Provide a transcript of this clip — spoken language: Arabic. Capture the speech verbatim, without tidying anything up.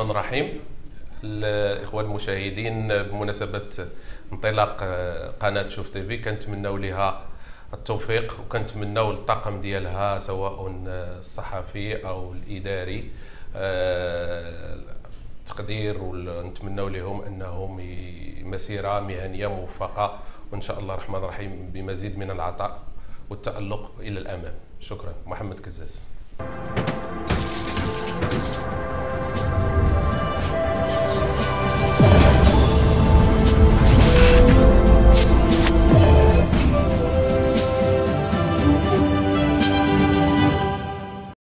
الرحمن الرحيم. الإخوة المشاهدين، بمناسبة انطلاق قناة شوف تيفي كنتمناو لها التوفيق، وكنتمناو للطاقم ديالها سواء الصحفي أو الإداري التقدير، ونتمناو لهم أنهم مسيرة مهنية موفقة، وإن شاء الله الرحمن الرحيم بمزيد من العطاء والتألق إلى الأمام. شكرا. محمد كزاز.